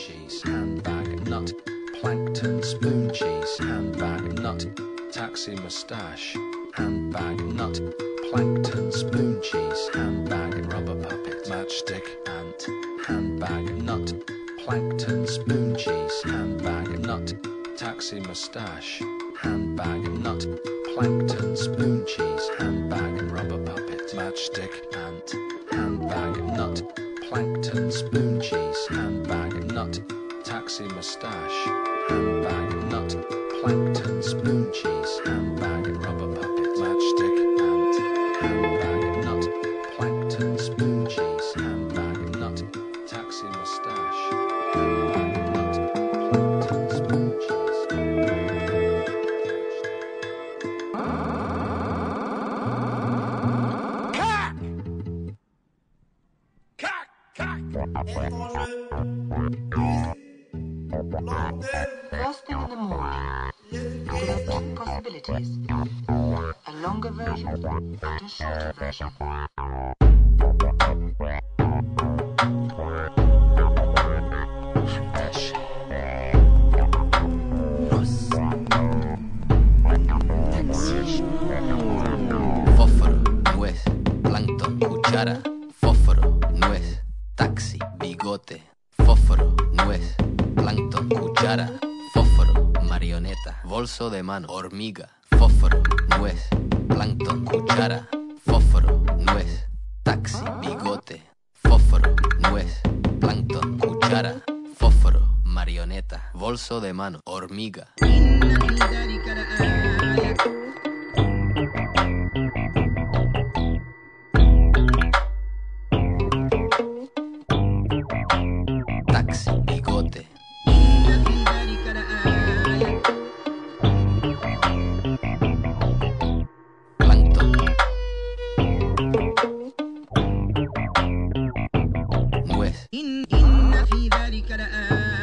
cheese, handbag, nut, plankton, spoon cheese, handbag, nut, taxi, moustache, handbag, nut, plankton, spoon cheese, handbag, rubber puppet, matchstick, ant, handbag, nut, plankton, spoon cheese, handbag, nut, taxi, moustache, handbag, nut, plankton, spoon cheese, handbag, rubber puppet, matchstick, ant, handbag, nut, plankton, spoon cheese, handbag, nut, taxi, moustache, handbag, nut, plankton, spoon cheese, handbag, rubber puppet, matchstick, ant, handbag, nut, plankton, spoon cheese, handbag, nut, taxi, moustache, handbag, nut, plankton, spoon cheese. First thing in the morning, there are two possibilities. A longer version and a shorter version. Fósforo, nuez, plancton, cuchara. Fósforo, nuez, taxi, bigote. Fósforo, nuez, plancton, cuchara. Fósforo, marioneta, bolso de mano, hormiga. Fósforo, nuez, plancton, cuchara. Fósforo, nuez, taxi, bigote. Fósforo, nuez, plancton, cuchara. Fósforo, marioneta, bolso de mano, hormiga. Taxi, bigote. Plancton. Nuez.